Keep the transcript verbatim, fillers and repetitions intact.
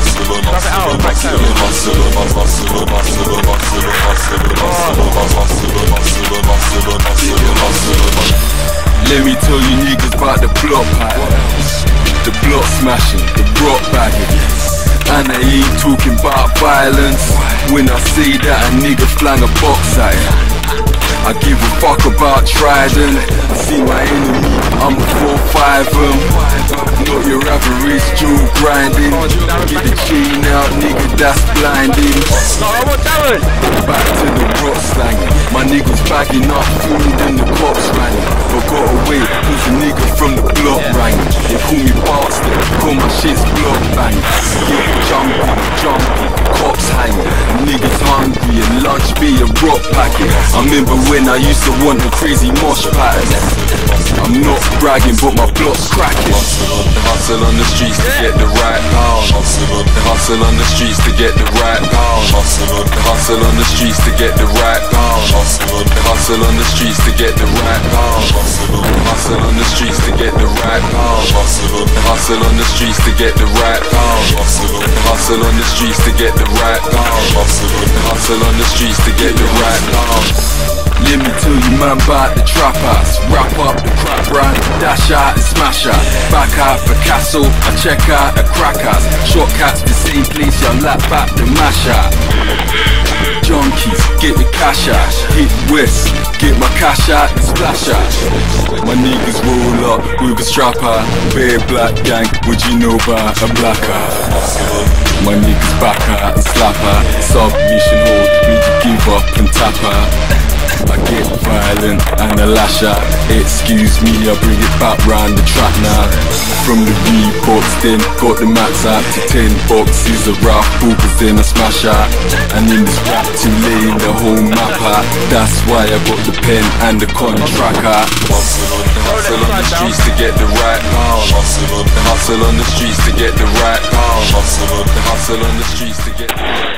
hustle on, hustle on, hustle on, hustle on, hustle on, hustle on, hustle on, hustle on, hustle on, hustle on, hustle on, hustle on. Let me tell you niggas about the block patterns, the block smashing, the block bagging. And I ain't talking about violence when I say that a nigga flang a box at it. I give a fuck about Trident. I see my enemy, I'm a four five em. Not your average Joe grinding. Get the chain out, nigga, that's blinding. Back to the rock slanging. My niggas bagging up food and the cops running. But got away, cause a nigga from the block rang. They call me bastard, call my shit's block banging. Yeah, jumping, jumping, cops hanging. Niggas hungry and lunch be a rock packet. I remember when I used to want the crazy mosh patterns. I'm not bragging, but my block's cracking. The hustle on the streets to get the right pound. The hustle on the streets to get the right pound. The hustle on the streets to get the right pound. The hustle on the streets to get the right pound. The hustle on the streets to get the right pound. The hustle on the streets to get the right pound. The hustle on the streets to get the right pound. The hustle on the streets to get the right pound. Let me tell you man about the trap house. Wrap up the crap brand, dash out and smash out. Back out for Castle, I check out a crack house. Shot cats the same place, you lap back the mash out. Junkies, get the cash out. Hit west, get my cash out and splash out. My niggas roll up with a strap out. Bare black gang, what you know about a black out? My niggas back out and slap out. Submission hold, me to give up and tap out. I get violent and I lash out. Excuse me, I bring it back round the track now. From the Reeboks then, got the max out to ten boxes of rough bookers then I smash out. And in this rap team laying the whole map out. That's why I got the pen and the contract out. Hustle on the streets to get the right pound. The hustle on the streets to get the right pound. The hustle on the streets to get the